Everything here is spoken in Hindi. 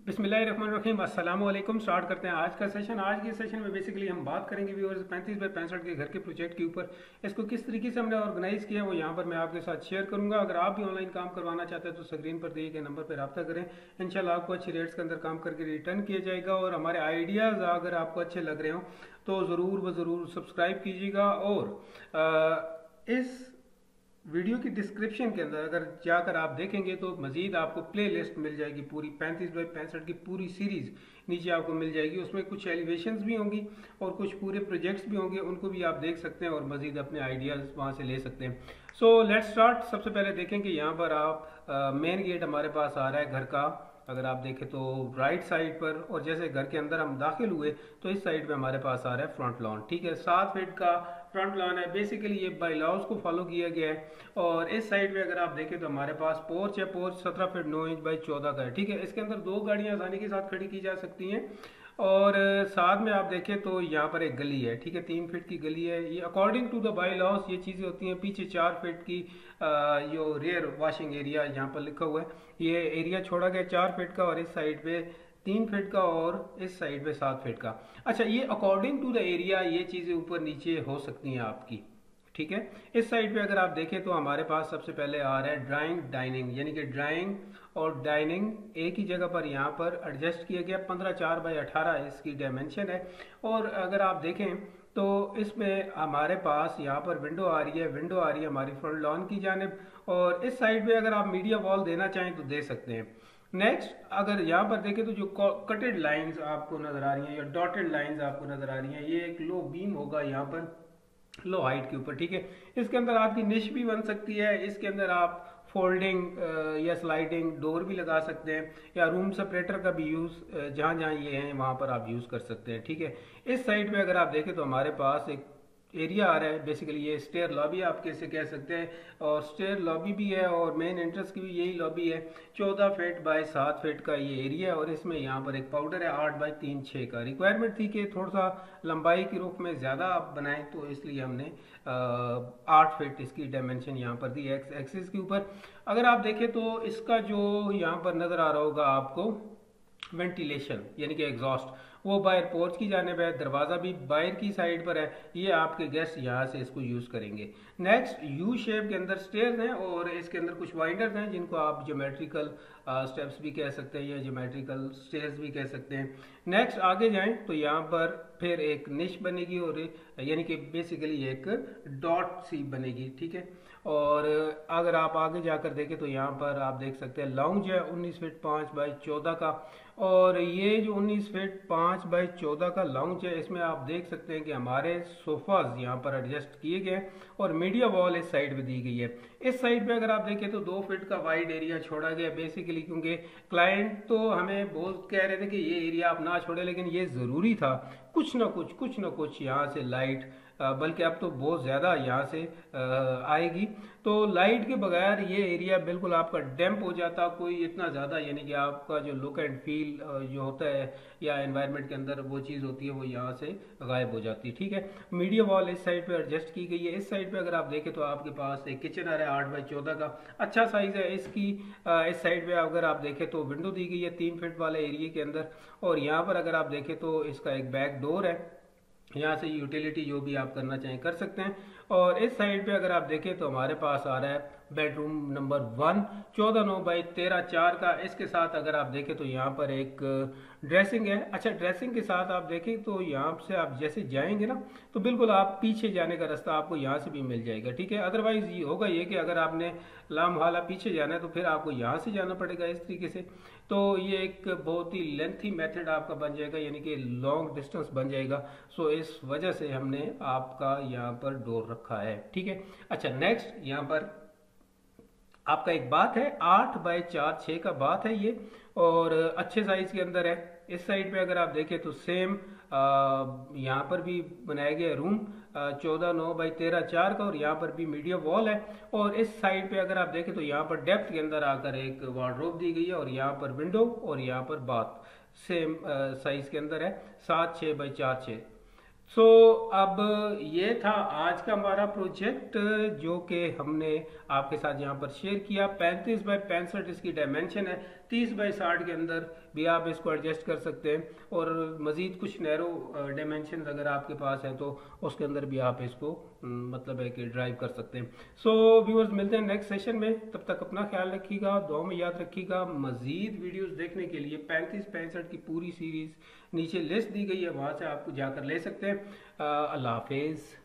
बिस्मिल्लाहिर्रहमानिर्रहीम अस्सलाम वालेकुम। स्टार्ट करते हैं आज का सेशन। आज के सेशन में बेसिकली हम बात करेंगे व्यूअर्स 35 बाई 65 के घर के प्रोजेक्ट के ऊपर। इसको किस तरीके से हमने ऑर्गेनाइज किया वो यहाँ पर मैं आपके साथ शेयर करूंगा। अगर आप भी ऑनलाइन काम करवाना चाहते हैं तो स्क्रीन पर दिए गए नंबर पर रब्ता करें। इंशाल्लाह आपको अच्छी रेट्स के अंदर काम करके रिटर्न किया जाएगा। और हमारे आइडियाज़ अगर आपको अच्छे लग रहे हो तो ज़रूर व ज़रूर सब्सक्राइब कीजिएगा। और इस वीडियो की डिस्क्रिप्शन के अंदर अगर जाकर आप देखेंगे तो मजीद आपको प्ले लिस्ट मिल जाएगी। पूरी 35 बाई 65 की पूरी सीरीज नीचे आपको मिल जाएगी। उसमें कुछ एलिवेशंस भी होंगी और कुछ पूरे प्रोजेक्ट्स भी होंगे, उनको भी आप देख सकते हैं और मजीद अपने आइडियाज़ वहाँ से ले सकते हैं। So let's start. सबसे पहले देखें कि यहाँ पर आप मेन गेट हमारे पास आ रहा है घर का। अगर आप देखें तो राइट साइड पर, और जैसे घर के अंदर हम दाखिल हुए तो इस साइड पे हमारे पास आ रहा है फ्रंट लॉन। ठीक है, 7 फीट का फ्रंट लॉन है। बेसिकली ये बाई लॉज को फॉलो किया गया है। और इस साइड पे अगर आप देखें तो हमारे पास पोर्च है। पोर्च 17 फीट 9 इंच बाई 14 का है। ठीक है, इसके अंदर 2 गाड़ियां आसानी के साथ खड़ी की जा सकती हैं। और साथ में आप देखें तो यहाँ पर एक गली है। ठीक है, 3 फीट की गली है। ये according to the bylaws ये चीज़ें होती हैं। पीछे 4 फीट की जो रियर वॉशिंग एरिया यहाँ पर लिखा हुआ है, ये एरिया छोड़ा गया 4 फीट का। और इस साइड पे 3 फीट का और इस साइड पे 7 फीट का। अच्छा, ये अकॉर्डिंग टू द एरिया ये चीज़ें ऊपर नीचे हो सकती हैं आपकी। ठीक है, इस साइड पे अगर आप देखें तो हमारे पास सबसे पहले आ रहा है ड्राइंग डाइनिंग, यानी कि ड्राइंग और डाइनिंग एक ही जगह पर यहाँ पर एडजस्ट किया गया। 15 बाई 18 इसकी डायमेंशन है। और अगर आप देखें तो इसमें हमारे पास यहाँ पर विंडो आ रही है। विंडो आ रही है हमारी फ्रंट लॉन की जानिब। और इस साइड पे अगर आप मीडिया वॉल देना चाहें तो दे सकते हैं। नेक्स्ट अगर यहाँ पर देखें तो जो कटेड लाइंस आपको नजर आ रही हैं या डॉटेड लाइंस आपको नजर आ रही हैं, ये एक लो बीम होगा यहाँ पर लो हाइट के ऊपर। ठीक है, इसके अंदर आपकी निश भी बन सकती है। इसके अंदर आप फोल्डिंग या स्लाइडिंग डोर भी लगा सकते हैं, या रूम सेपरेटर का भी यूज़ जहाँ जहाँ ये हैं वहाँ पर आप यूज़ कर सकते हैं। ठीक है, इस साइड पे अगर आप देखें तो हमारे पास एक एरिया आ रहा है। बेसिकली ये स्टेयर लॉबी आप कैसे कह सकते हैं, और स्टेयर लॉबी भी है और मेन एंट्रेंस की भी यही लॉबी है। 14 फीट बाय 7 फीट का ये एरिया है। और इसमें यहाँ पर एक पाउडर है 8 बाई 3 6 का। रिक्वायरमेंट थी कि थोड़ा सा लंबाई के रुख में ज़्यादा आप बनाएं, तो इसलिए हमने 8 फीट इसकी डायमेंशन यहाँ पर दी एक्स एक्सिस के ऊपर। अगर आप देखें तो इसका जो यहाँ पर नज़र आ रहा होगा आपको वेंटिलेशन यानी कि एग्जॉस्ट, वो बाहर पोर्च की जानिब है। दरवाज़ा भी बाहर की साइड पर है। ये आपके गेस्ट यहाँ से इसको यूज़ करेंगे। नेक्स्ट यू शेप के अंदर स्टेयर्स हैं और इसके अंदर कुछ वाइंडर्स हैं जिनको आप ज्योमेट्रिकल स्टेप्स भी कह सकते हैं या ज्योमेट्रिकल स्टेयर्स भी कह सकते हैं। नेक्स्ट आगे जाएं तो यहाँ पर फिर एक निश बनेगी और यानी कि बेसिकली एक डॉट सी बनेगी। ठीक है, और अगर आप आगे जाकर देखें तो यहाँ पर आप देख सकते हैं लाउंज है 19 फीट 5 बाई 14 का। और ये जो 19 फीट 5 बाई 14 का लाउंज है, इसमें आप देख सकते हैं कि हमारे सोफाज यहाँ पर एडजस्ट किए गए और मीडिया वॉल इस साइड पे दी गई है। इस साइड पे अगर आप देखें तो 2 फीट का वाइड एरिया छोड़ा गया बेसिकली, क्योंकि क्लाइंट तो हमें बहुत कह रहे थे कि ये एरिया आप ना छोड़े, लेकिन ये ज़रूरी था। कुछ ना कुछ यहाँ से लाइट, बल्कि अब तो बहुत ज़्यादा यहाँ से आएगी। तो लाइट के बगैर ये एरिया बिल्कुल आपका डैम्प हो जाता। कोई इतना ज़्यादा यानी कि आपका जो लुक एंड फील जो होता है या एनवायरनमेंट के अंदर वो चीज़ होती है वो यहाँ से गायब हो जाती है। ठीक है, मीडिया वॉल इस साइड पे एडजस्ट की गई है। इस साइड पे अगर आप देखें तो आपके पास एक किचन आ रहा है 8 बाई 14 का। अच्छा साइज़ है इसकी। इस साइड पे अगर आप देखें तो विंडो दी गई है 3 फीट वाले एरिया के अंदर। और यहाँ पर अगर आप देखें तो इसका एक बैक डोर है। यहाँ से यूटिलिटी जो भी आप करना चाहें कर सकते हैं। और इस साइड पे अगर आप देखें तो हमारे पास आ रहा है बेडरूम नंबर 1 14 9 बाई 13 4 का। इसके साथ अगर आप देखें तो यहाँ पर एक ड्रेसिंग है। अच्छा, ड्रेसिंग के साथ आप देखें तो यहाँ से आप जैसे जाएंगे ना तो बिल्कुल आप पीछे जाने का रास्ता आपको यहाँ से भी मिल जाएगा। ठीक है, अदरवाइज ये होगा ये कि अगर आपने लामहाला पीछे जाना है तो फिर आपको यहाँ से जाना पड़ेगा इस तरीके से। तो ये एक बहुत ही लेंथी मेथड आपका बन जाएगा, यानी कि लॉन्ग डिस्टेंस बन जाएगा। सो इस वजह से हमने आपका यहाँ पर डोर रखा है। ठीक है, अच्छा नेक्स्ट यहाँ पर आपका एक बात है 8 बाई 4 6 का बात है ये, और अच्छे साइज के अंदर है। इस साइड पे अगर आप देखें तो सेम यहाँ पर भी बनाया गया रूम 14 9 बाई 13 4 का, और यहाँ पर भी मीडिया वॉल है। और इस साइड पे अगर आप देखें तो यहाँ पर डेप्थ के अंदर आकर एक वार्डरोब दी गई है, और यहाँ पर विंडो और यहाँ पर बाथ सेम साइज के अंदर है 7 6 बाई 4 6। अब ये था आज का हमारा प्रोजेक्ट जो कि हमने आपके साथ यहाँ पर शेयर किया। 35 बाय 65 इसकी डायमेंशन है। 30 बाय 60 के अंदर भी आप इसको एडजस्ट कर सकते हैं और मज़ीद कुछ नैरो डायमेंशन अगर आपके पास है तो उसके अंदर भी आप इसको मतलब है कि ड्राइव कर सकते हैं। व्यूअर्स, मिलते हैं नेक्स्ट सेशन में। तब तक अपना ख्याल रखिएगा, दुआ में याद रखिएगा। मज़ीद वीडियोस देखने के लिए 35 65 की पूरी सीरीज़ नीचे लिस्ट दी गई है, वहाँ से आप जाकर ले सकते हैं। अल्लाह हाफिज़।